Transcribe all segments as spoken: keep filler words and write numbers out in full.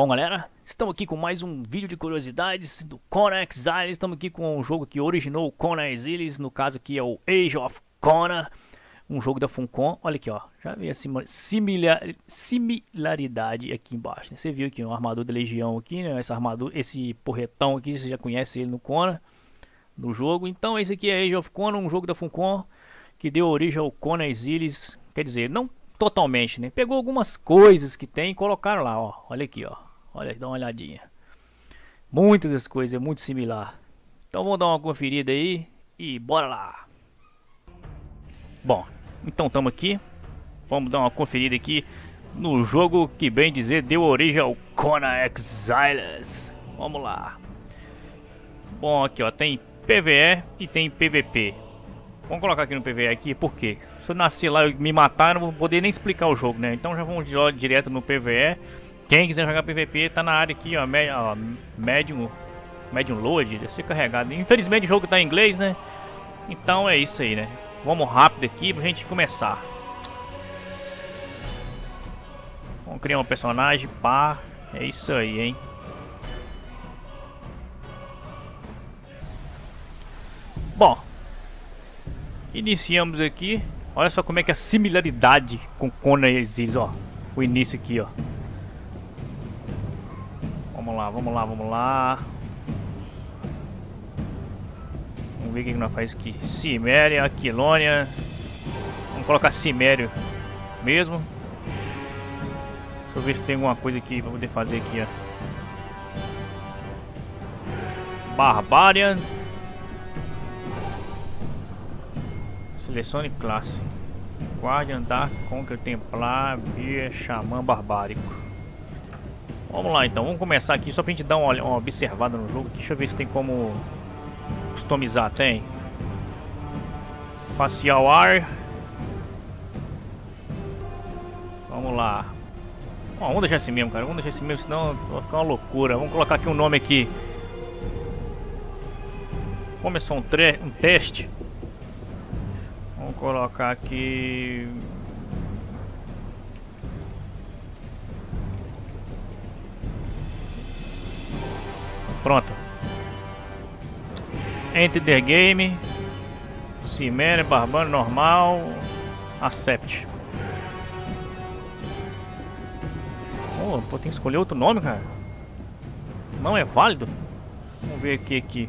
Bom, galera, estamos aqui com mais um vídeo de curiosidades do Conan Exiles. Estamos aqui com um jogo que originou o Conan Exiles, no caso aqui é o Age of Conan, um jogo da Funcom. Olha aqui, ó, já vi a similar, similaridade aqui embaixo, né? Você viu aqui uma armadura da Legião aqui, né? Essa armadura, esse porretão aqui, você já conhece ele no Conan, no jogo. Então esse aqui é Age of Conan, um jogo da Funcom que deu origem ao Conan Exiles, quer dizer, não totalmente, né? Pegou algumas coisas que tem e colocaram lá, ó. Olha aqui, ó. Olha, dá uma olhadinha. Muitas das coisas é muito similar. Então vamos dar uma conferida aí e bora lá. Bom, então estamos aqui. Vamos dar uma conferida aqui no jogo que, bem dizer, deu origem ao Conan Exiles. Vamos lá. Bom, aqui ó, tem P V E e tem P V P. Vamos colocar aqui no P V E aqui, por quê? Se eu nascer lá e me matar, eu não vou poder nem explicar o jogo, né? Então já vamos direto no P V E. Quem quiser jogar P V P, tá na área aqui, ó, ó Medium, Medium Load, deve ser carregado. Infelizmente o jogo tá em inglês, né? Então é isso aí, né? Vamos rápido aqui pra gente começar. Vamos criar um personagem, pá. É isso aí, hein? Bom, iniciamos aqui. Olha só como é que é a similaridade com Conan Exiles, ó. O início aqui, ó. Vamos lá, vamos lá, vamos lá. Vamos ver o que nós faz aqui. Ciméria, Aquilônia. Vamos colocar Cimério mesmo. Deixa eu ver se tem alguma coisa aqui pra poder fazer aqui, ó. Barbarian. Selecione classe. Guardian, Dark, Conquer, Templar, Beer, Xamã, Barbárico. Vamos lá então, vamos começar aqui só pra gente dar uma, uma observada no jogo. Deixa eu ver se tem como customizar. Tem Facial Ar. Vamos lá. Bom, vamos deixar assim mesmo, cara. Vamos deixar assim mesmo, senão vai ficar uma loucura. Vamos colocar aqui um nome aqui. Começou um, um teste. Vamos colocar aqui. Pronto. Enter the game. Ciméria, Barbano, normal. Accept. Oh, pô, tem que escolher outro nome, cara. Não é válido? Vamos ver aqui aqui.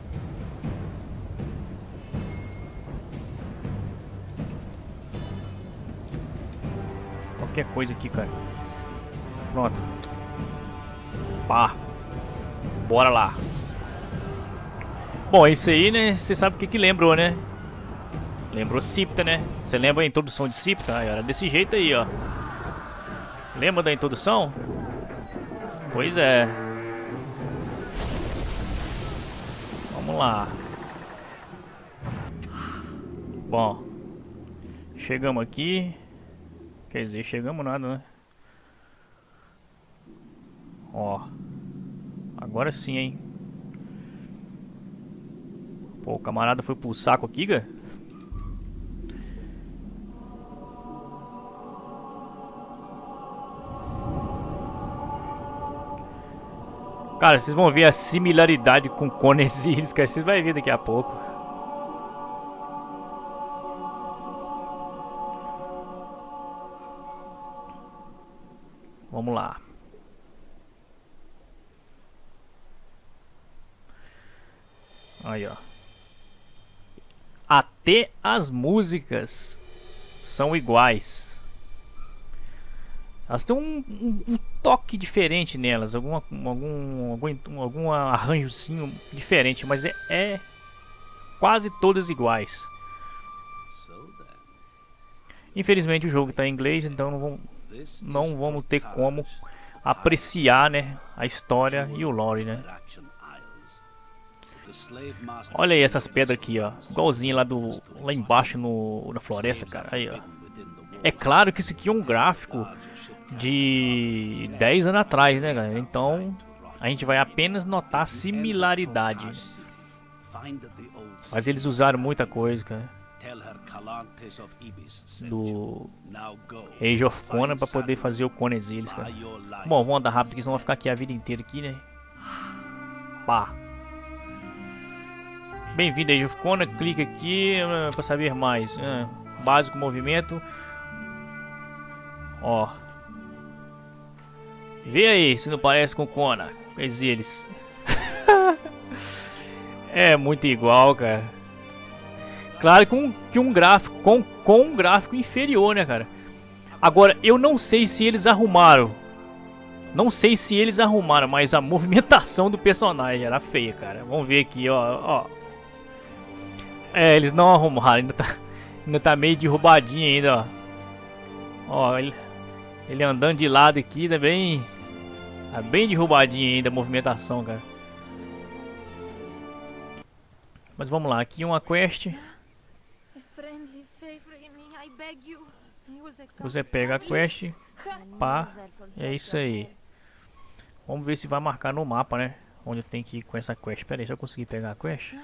Qualquer coisa aqui, cara. Pronto. Pá. Bora lá. Bom, isso aí, né? Você sabe o que que lembrou, né? Lembrou Siptah, né? Você lembra a introdução de Siptah? Era desse jeito aí, ó. Lembra da introdução? Pois é. Vamos lá. Bom. Chegamos aqui. Quer dizer, chegamos nada, né? Ó. Agora sim, hein? Pô, o camarada foi pro saco aqui, cara. Cara, vocês vão ver a similaridade com Conan Exiles, cara. Vocês vão ver daqui a pouco. Vamos lá. Aí, ó. Até as músicas são iguais. Elas têm um, um, um toque diferente nelas, alguma, algum, algum, algum arranjozinho diferente, mas é, é quase todas iguais. Infelizmente o jogo está em inglês, então não vamos, não vamos ter como apreciar, né, a história e o lore, né? Olha aí essas pedras aqui, ó. Igualzinho lá do lá embaixo no, na floresta, cara. Aí, ó. É claro que isso aqui é um gráfico de dez anos atrás, né, galera? Então a gente vai apenas notar similaridade. Mas eles usaram muita coisa, cara. do Age of Conan pra poder fazer o Conan Exiles, cara. Bom, vamos andar rápido aqui, senão vai ficar aqui a vida inteira aqui, né? Pá. Bem-vindo a Age of Conan, clica aqui uh, pra saber mais. Uh, básico movimento. Ó. Vê aí se não parece com Conan Exiles. É muito igual, cara. Claro que um, que um gráfico com, com um gráfico inferior, né, cara? Agora, eu não sei se eles arrumaram. Não sei se eles arrumaram, mas a movimentação do personagem era feia, cara. Vamos ver aqui, ó, ó. É, eles não arrumaram, ainda tá, ainda tá meio derrubadinho ainda, ó. Ó, ele, ele andando de lado aqui, tá bem, tá bem derrubadinho ainda a movimentação, cara. Mas vamos lá, aqui uma quest. Você pega a quest, pá, e é isso aí. Vamos ver se vai marcar no mapa, né? Onde eu tenho que ir com essa quest. Pera aí, se eu conseguir pegar a quest.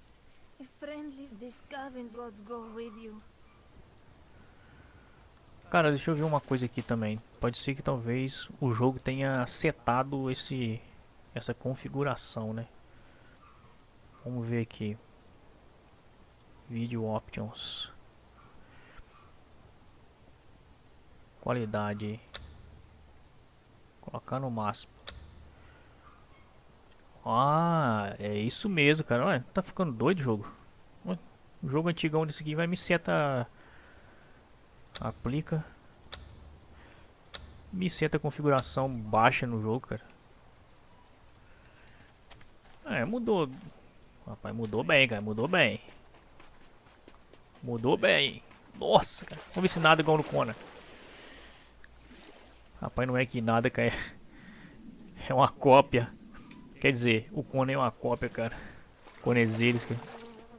Cara, deixa eu ver uma coisa aqui também. Pode ser que talvez o jogo tenha setado esse, essa configuração, né? Vamos ver aqui. Video Options. Qualidade. Colocar no máximo. Ah, é isso mesmo, cara. Ué, tá ficando doido o jogo. Ué, o jogo antigão desse aqui vai me seta. Aplica. Me seta configuração baixa no jogo, cara. É, mudou. Rapaz, mudou bem, cara. Mudou bem. Mudou bem. Nossa, cara. Vamos ver se nada igual no Conan. Rapaz, não é que nada, cara. É uma cópia. Quer dizer, o Conan é uma cópia, cara. Conan Exiles, cara.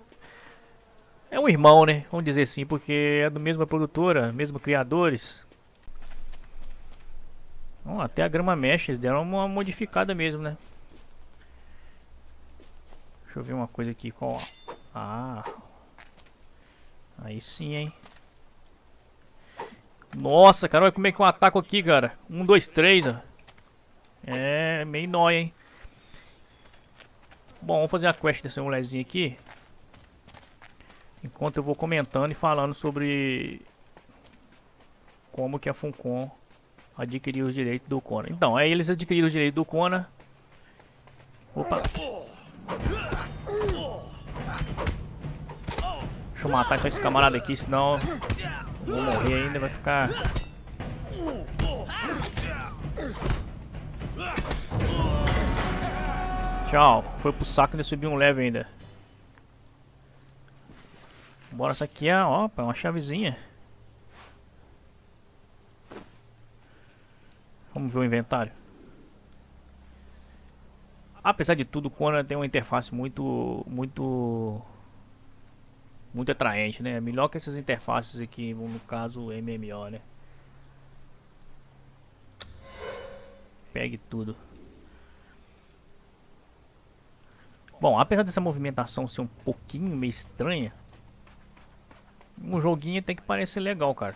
É um irmão, né? Vamos dizer assim, porque é do mesma produtora, mesmo criadores. Oh, até a grama mexe, eles deram uma modificada mesmo, né? Deixa eu ver uma coisa aqui com... Ah... Aí sim, hein? Nossa, cara, olha como é que eu ataco aqui, cara. Um, dois, três, ó. É, meio nóia, hein? Bom, vamos fazer a quest dessa mulherzinha aqui. Enquanto eu vou comentando e falando sobre... como que a Funcom adquiriu os direitos do Conan. Então, aí eles adquiriram os direitos do Conan. Opa! Deixa eu matar só esse camarada aqui, senão eu vou morrer ainda, vai ficar... Tchau, foi pro saco e ainda subiu um level ainda. Bora saquear, ó, é uma chavezinha. Vamos ver o inventário. Apesar de tudo, o Conan tem uma interface muito, muito... muito atraente, né? Melhor que essas interfaces aqui, no caso M M O, né? Pegue tudo. Bom, apesar dessa movimentação ser um pouquinho meio estranha, um joguinho tem que parecer legal, cara.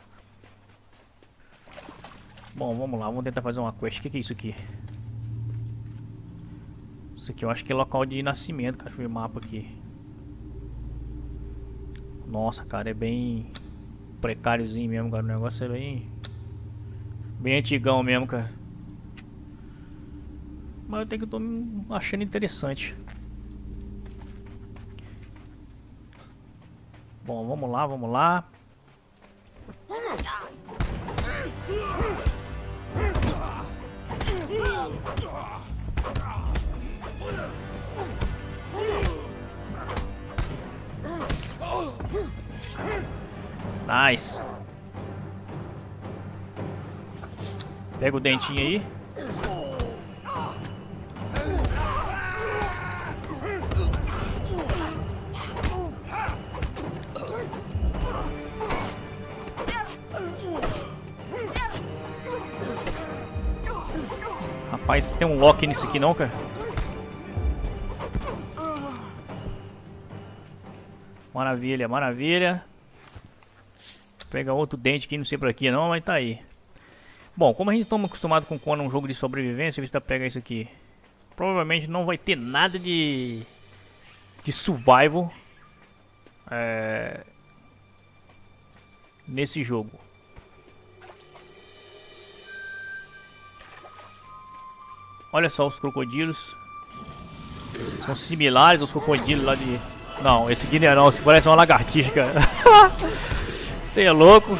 Bom, vamos lá, vamos tentar fazer uma quest. O que, que é isso aqui? Isso aqui eu acho que é local de nascimento, cara. Deixa eu ver o mapa aqui. Nossa, cara, é bem precáriozinho mesmo, cara. O negócio é bem... bem antigão mesmo, cara. Mas eu tenho que tô achando interessante. Bom, vamos lá, vamos lá. Nice. Pega o dentinho aí. Rapaz, tem um lock nisso aqui não, cara? Maravilha, maravilha. Pega outro dente aqui, não sei pra quê não, mas tá aí. Bom, como a gente estamos acostumado com Conan, um jogo de sobrevivência, deixa eu ver se pega isso aqui. Provavelmente não vai ter nada de de survival é, nesse jogo. Olha só os crocodilos. São similares aos crocodilos lá de... Não, esse aqui não é não, esse parece uma lagartixa, cara. Você é louco.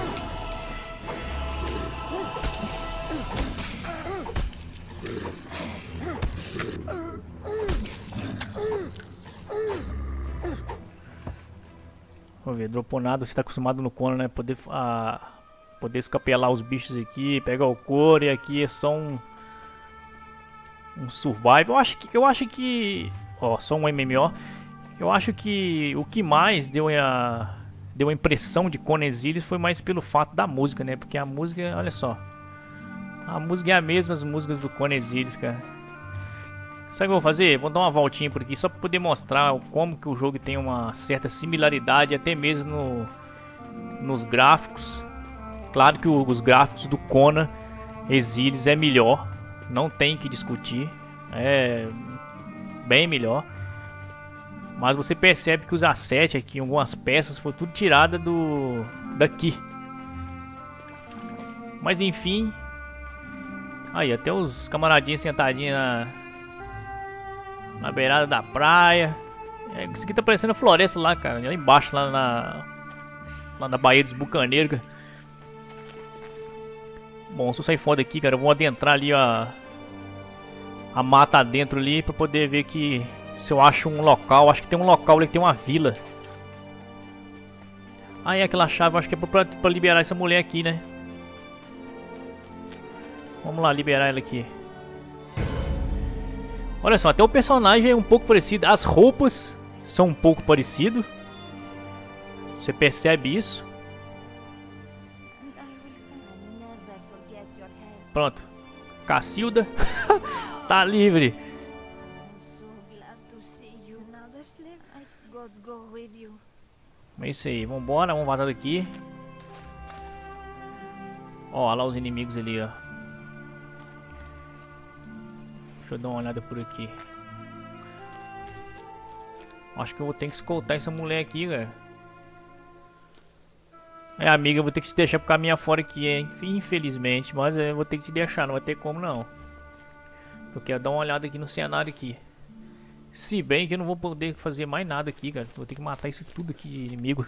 Vamos ver, dropou nada, você tá acostumado no Conan, né? Poder, a, poder escapelar os bichos aqui, pegar o couro, e aqui é só um... Um survival. Eu acho que... Eu acho que ó, só um M M O. Eu acho que o que mais deu a... Deu a impressão de Conan Exiles foi mais pelo fato da música, né? Porque a música, olha só. A música é a mesma, as músicas do Conan Exiles, cara. Sabe o que eu vou fazer? Vou dar uma voltinha por aqui só para poder mostrar como que o jogo tem uma certa similaridade, até mesmo no, nos gráficos. Claro que o, os gráficos do Conan Exiles é melhor, não tem que discutir, é bem melhor. Mas você percebe que os assets aqui, algumas peças, foi tudo tirada do daqui. Mas enfim, aí até os camaradinhos sentadinhos na Na beirada da praia. É, isso aqui tá parecendo a floresta lá, cara. Lá embaixo, lá na... Lá na Baía dos Bucaneiros, cara. Bom, se eu sair fora daqui, cara, eu vou adentrar ali a... A mata dentro ali pra poder ver que... Se eu acho um local. Acho que tem um local ali que tem uma vila. Ah, é aquela chave. Acho que é pra, pra liberar essa mulher aqui, né? Vamos lá, liberar ela aqui. Olha só, até o personagem é um pouco parecido. As roupas são um pouco parecidas. Você percebe isso? Pronto. Cacilda tá livre. É isso aí, vambora, vamos vazar daqui. Ó, olha lá os inimigos ali, ó. Deixa eu dar uma olhada por aqui. Acho que eu vou ter que escoltar essa mulher aqui, cara. É, amiga, eu vou ter que te deixar pro caminho fora aqui, hein? Infelizmente, mas eu vou ter que te deixar, não vai ter como não. Eu quero dar uma olhada aqui no cenário aqui. Se bem que eu não vou poder fazer mais nada aqui, cara. Vou ter que matar isso tudo aqui de inimigo.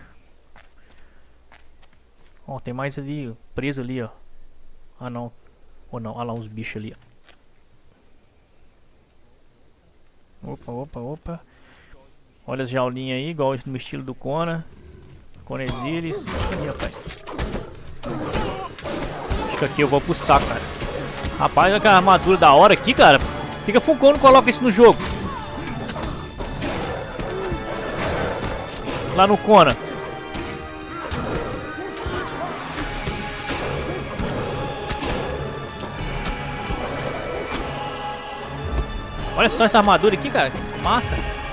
Ó, tem mais ali, preso ali, ó. Ah, não. Ou não, olha lá uns bichos ali, ó. Opa, opa, opa. Olha as jaulinhas aí, igual no estilo do Conan. Conan Exiles. Ih, rapaz. Acho que aqui eu vou pro saco, cara. Rapaz, olha que armadura da hora aqui, cara. Por que que a Funcom não coloca isso no jogo? Lá no Conan. Olha só essa armadura aqui, cara. Massa.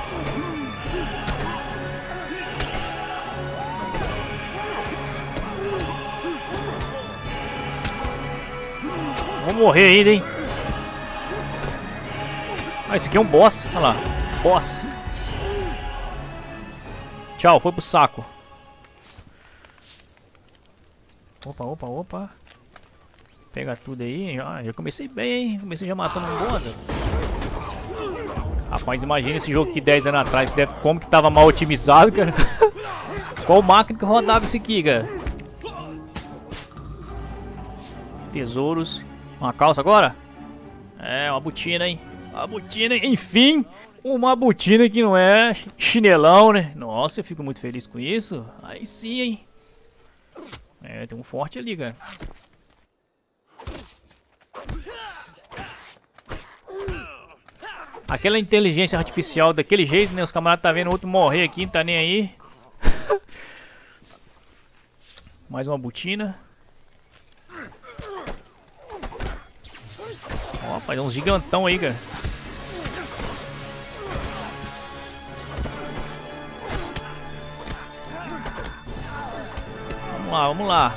Vou morrer ainda, hein. Ah, esse aqui é um boss. Olha lá. Boss. Tchau, foi pro saco. Opa, opa, opa. Pega tudo aí. Ah, já comecei bem, hein. Comecei já matando um boss. Rapaz, imagina esse jogo aqui dez anos atrás. Deve, como que tava mal otimizado, cara. Qual máquina que rodava isso aqui, cara? Tesouros. Uma calça agora? É, uma botina, hein? Uma botina, enfim. Uma botina que não é chinelão, né? Nossa, eu fico muito feliz com isso. Aí sim, hein? É, tem um forte ali, cara. Aquela inteligência artificial daquele jeito, né? Os camaradas tá vendo o outro morrer aqui, não tá nem aí. Mais uma botina. Ó, rapaz, é um gigantão aí, cara. Vamos lá, vamos lá.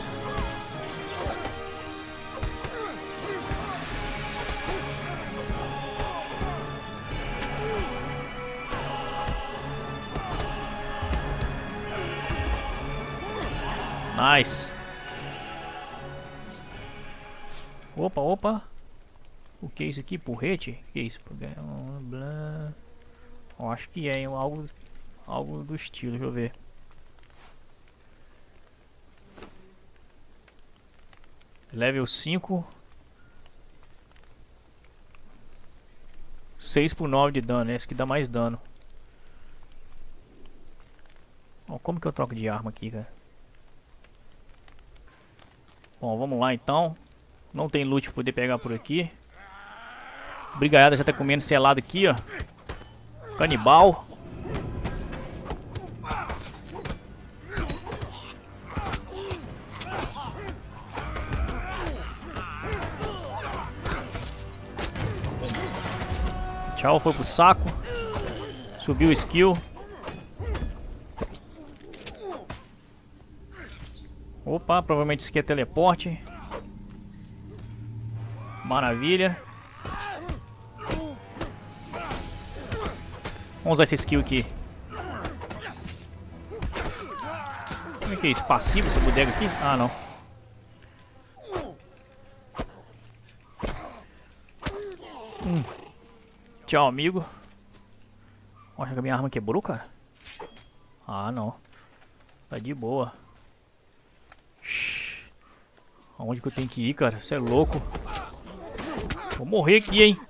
Nice. Opa, opa. O que é isso aqui? Porrete? O que é isso? Eu acho que é algo, algo do estilo. Deixa eu ver. Level cinco. seis por nove de dano. Esse que dá mais dano. Bom, como que eu troco de arma aqui, cara? Bom, vamos lá então. Não tem loot pra poder pegar por aqui. Brigaiada já tá comendo selado aqui, ó. Canibal. Tchau, foi pro saco. Subiu o skill. Opa, provavelmente isso aqui é teleporte. Maravilha. Vamos usar esse skill aqui. Como é que é isso? Passivo essa bodega aqui? Ah, não. Hum. Tchau, amigo. Olha que a minha arma quebrou, cara. Ah, não. Tá de boa. Shhh. Aonde que eu tenho que ir, cara? Você é louco. Vou morrer aqui, hein?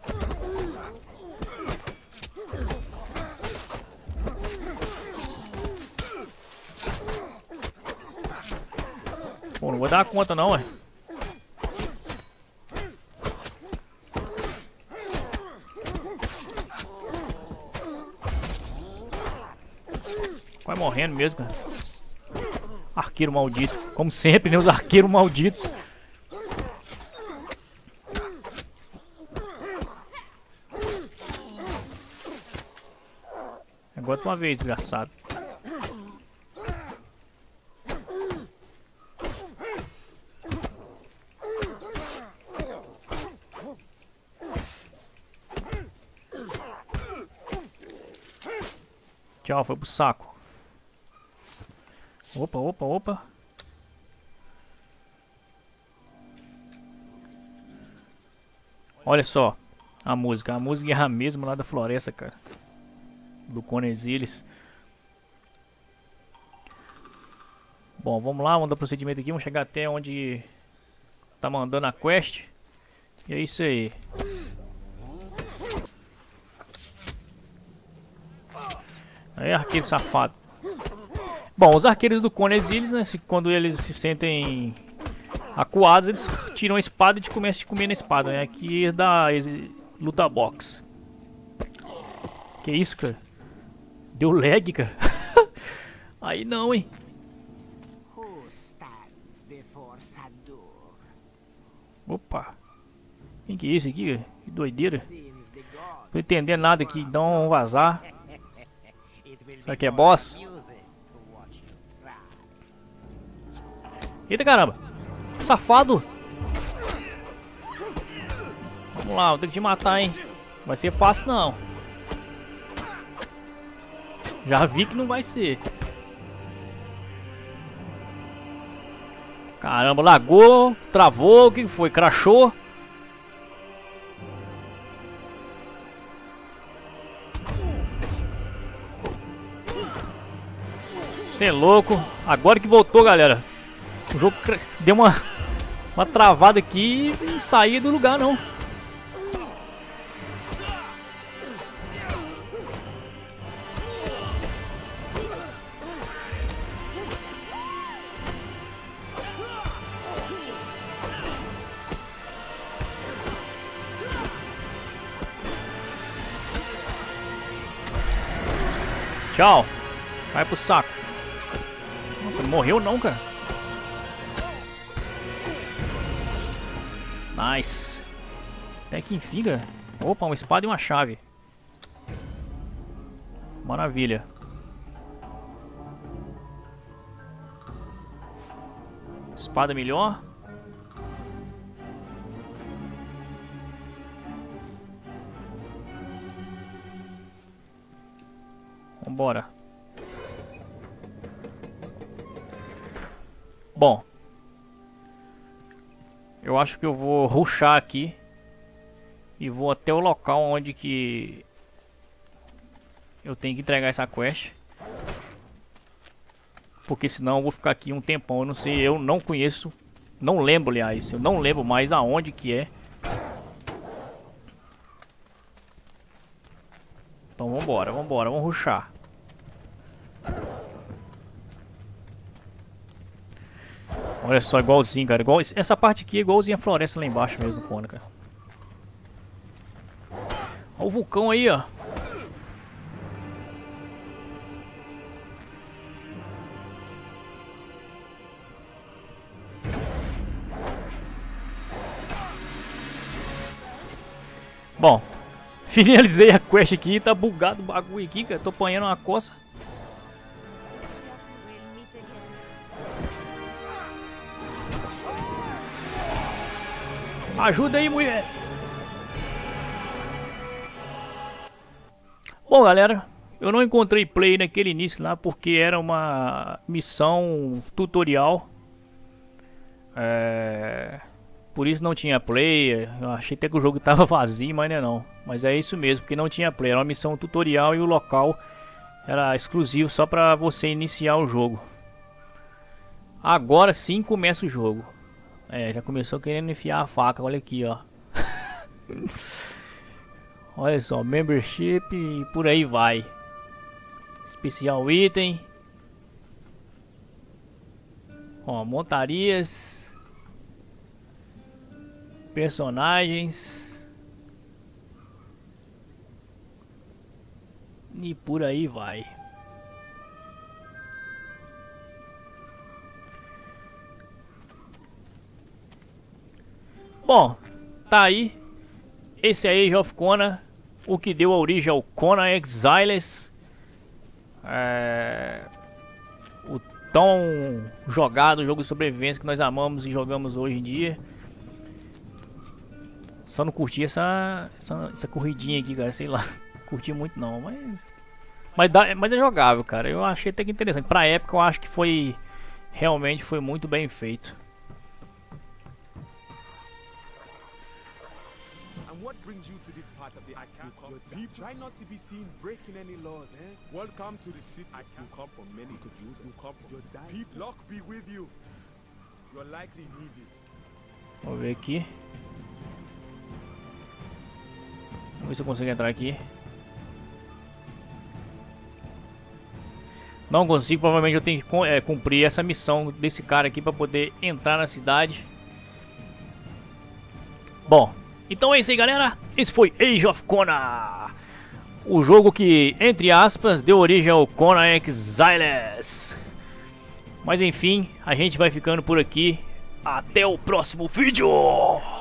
Pô, não vou dar conta não, ué. Vai morrendo mesmo, cara. Arqueiro maldito. Como sempre, né? Os arqueiros malditos. Agora de uma vez, desgraçado. Tchau, foi pro saco. Opa, opa, opa. Olha só a música. A música é a mesma lá da floresta, cara. Do Conan Exiles. Bom, vamos lá, vamos dar procedimento aqui. Vamos chegar até onde tá mandando a quest. E é isso aí. Aí, arqueiro safado. Bom, os arqueiros do Conan Exiles, né, quando eles se sentem acuados, eles tiram a espada e começam a comer na espada, né? Aqui é da luta box. Que isso, cara? Deu lag, cara. Aí não, hein? Opa. Quem que é esse aqui, cara? Que doideira. Não tô entendendo nada aqui, então vamos vazar. Será que é boss? Eita caramba! Safado! Vamos lá, vou ter que te matar, hein? Não vai ser fácil não. Já vi que não vai ser. Caramba, lagou, travou, o que foi? Crashou? Cê é louco. Agora que voltou, galera. O jogo deu uma, uma travada aqui e não saía do lugar, não. Tchau. Vai pro saco. Não morreu não, cara. Nice. Até que enfim, cara. Opa, uma espada e uma chave. Maravilha. Espada melhor. Vambora. Bom, eu acho que eu vou rushar aqui e vou até o local onde que eu tenho que entregar essa quest, porque senão eu vou ficar aqui um tempão. Eu não sei, eu não conheço, não lembro, aliás, eu não lembro mais aonde que é. Então vambora, vambora, vamos rushar. Olha só, igualzinho, cara. Igual, essa parte aqui é igualzinho a floresta lá embaixo mesmo, Conan, cara. Olha o vulcão aí, ó. Bom, finalizei a quest aqui. Tá bugado o bagulho aqui, cara. Tô apanhando uma coça. Ajuda aí, mulher. Bom, galera, eu não encontrei play naquele início lá porque era uma missão tutorial. É... Por isso não tinha play. Eu achei até que o jogo tava vazio, mas não é não. Mas é isso mesmo, porque não tinha play. Era uma missão tutorial e o local era exclusivo só pra você iniciar o jogo. Agora sim começa o jogo. É, já começou querendo enfiar a faca, olha aqui, ó. Olha só, membership e por aí vai. Especial item. Ó, montarias. Personagens. E por aí vai. Bom, tá aí. Esse é Age of Conan, o que deu a origem ao Conan Exiles. É... O tão jogado jogo de sobrevivência que nós amamos e jogamos hoje em dia. Só não curti essa, essa, essa corridinha aqui, cara, sei lá. Curti muito não, mas... Mas, dá, mas é jogável, cara. Eu achei até que interessante. Pra época eu acho que foi... Realmente foi muito bem feito. What brings you to this part of the Icon? Your people try not to be seen breaking any laws, eh? Welcome to the city. You come from many could use it. You come from your people. Luck be with you. You'll likely need it. Vamos ver aqui. Vamos ver se eu consigo entrar aqui. Não consigo, provavelmente eu tenho que é, cumprir essa missão desse cara aqui para poder entrar na cidade. Bom, então é isso aí, galera. Esse foi Age of Conan, o jogo que, entre aspas, deu origem ao Conan Exiles. Mas enfim, a gente vai ficando por aqui. Até o próximo vídeo.